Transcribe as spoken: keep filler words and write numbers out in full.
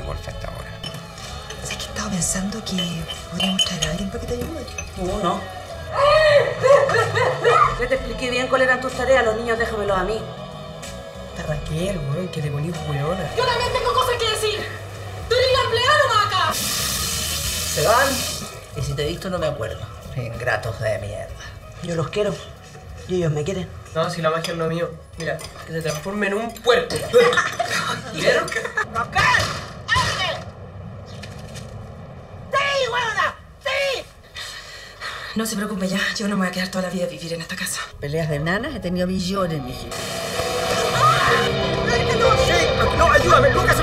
por esta hora. ¿Sabes que he estado pensando que podríamos traer a alguien para que te ayude? Tú no. Ya te expliqué bien cuáles eran tus tareas. Los niños déjamelos a mí. Está Raquel, weón, que te ponís weona. Yo también tengo cosas que decir. ¡Tú eres la empleada nomás acá! Se van. Y si te he visto no me acuerdo. Ingratos de mierda. Yo los quiero. Y ellos me quieren. No, si la magia es lo mío. Mira, que se transforme en un puerco. ¿Vieron? ¡Raquel! ¡Ábrele! ¡Sí, huevona! ¡Sí! No se preocupe ya. Yo no me voy a quedar toda la vida a vivir en esta casa. Peleas de nanas he tenido millones, mijito. No, ayúdame, Lucas.